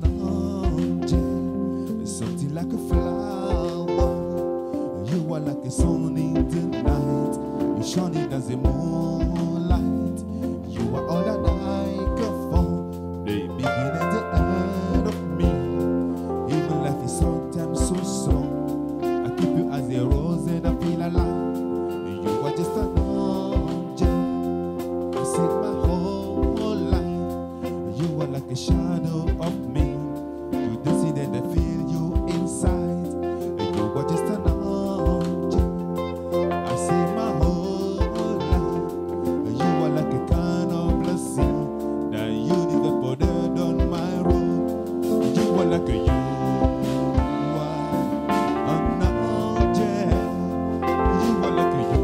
angel, something like a flower. You are like a sun in the night, you shining as a moonlight. You are all that I care for, the beginning and the end of me. Even life is sometimes so slow, I keep you as a rose and I feel alive. You are just an angel, you saved my whole life. You are like a shadow of me, you dancing and I feel you inside. You are just an angel, I saved my whole life. You are like a kind of blessing that you never bothered on my road. You are like a you are an angel. You are like a you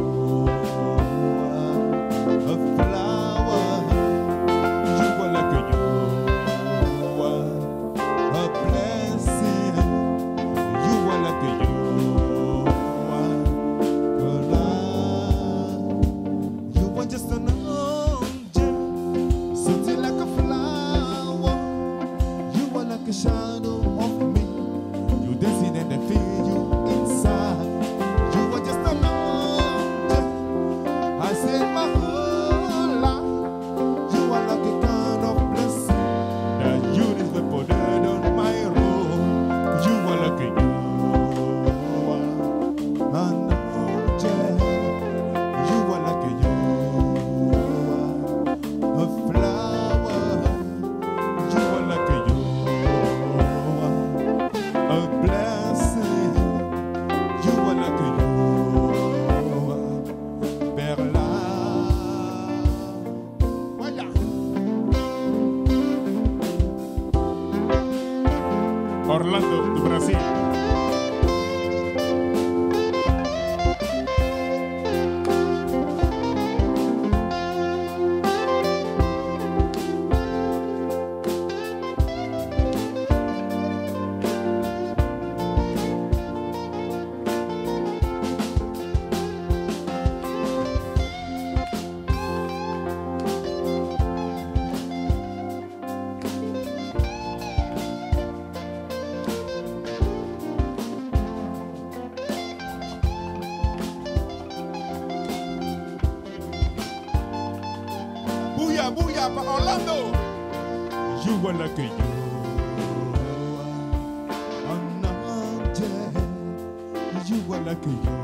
are a flower. You are like a you are a blessing. You are like a you are a love. You are just an angel, something like a flower. You are like a shadow of me, you dancing and I feel you inside. You are just an angel, I said my whole life. You are like a kind of blessing that you never put on my road. You are like a you are an angel. You are like a you are a flower. You are like a you are a blessing. You are like a you are Berla. Voilà. Orlando, do Brasil. Booyah, booyah para Orlando. You are like a you are an angel. You are like a you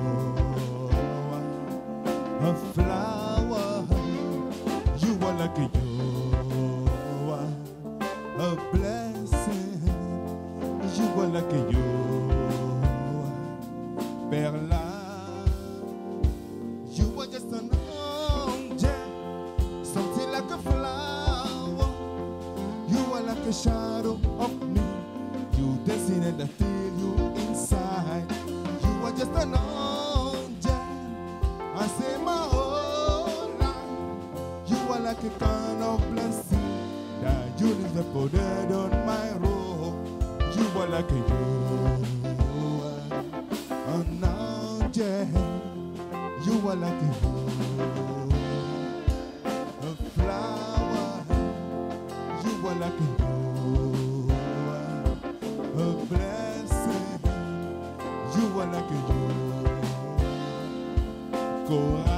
are a flower. You are like a you are a blessing. You are like a you are Berla. You are just an angel, something like a flower. You are like a shadow of me, you dancing and I feel you inside. You are just an angel, I say my whole life. You are like a kind of blessing that you never put on my road. You are like a you are an angel. You are like a you a flower. You are like a you are a blessing. You are like a you Cora.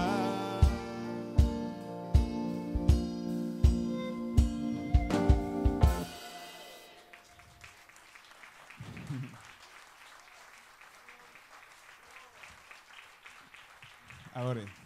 Ahora.